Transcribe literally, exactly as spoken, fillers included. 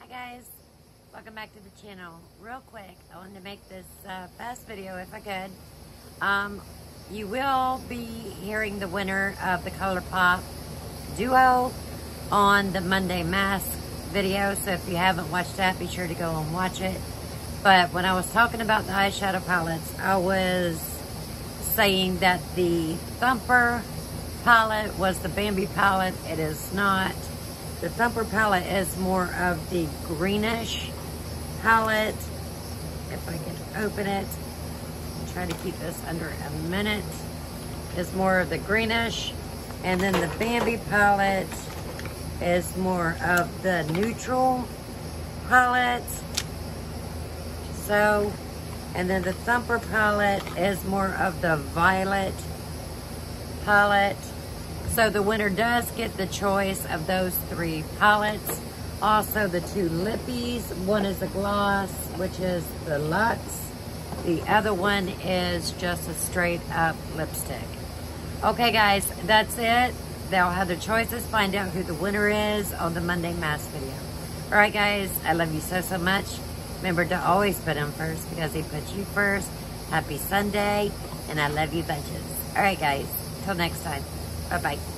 Hi guys, welcome back to the channel. Real quick, I wanted to make this uh, fast video if I could. Um, you will be hearing the winner of the ColourPop duo on the Monday Mask video, so if you haven't watched that, be sure to go and watch it. But when I was talking about the eyeshadow palettes, I was saying that the Thumper palette was the Bambi palette. It is not. The Thumper palette is more of the greenish palette. If I can open it, try to keep this under a minute, is more of the greenish. And then the Bambi palette is more of the neutral palette. So, and then the Thumper palette is more of the violet palette. So the winner does get the choice of those three palettes. Also the two lippies. One is a gloss, which is the Luxe. The other one is just a straight up lipstick. Okay guys, that's it. They'll have their choices. Find out who the winner is on the Monday Mask video. Alright guys, I love you so, so much. Remember to always put him first because he puts you first. Happy Sunday, and I love you bunches. Alright guys, till next time. Bye-bye.